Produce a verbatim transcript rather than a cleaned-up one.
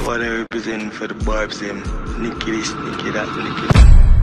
what I represent for the barbs them. Nicki this, Nicki that, Nicki that.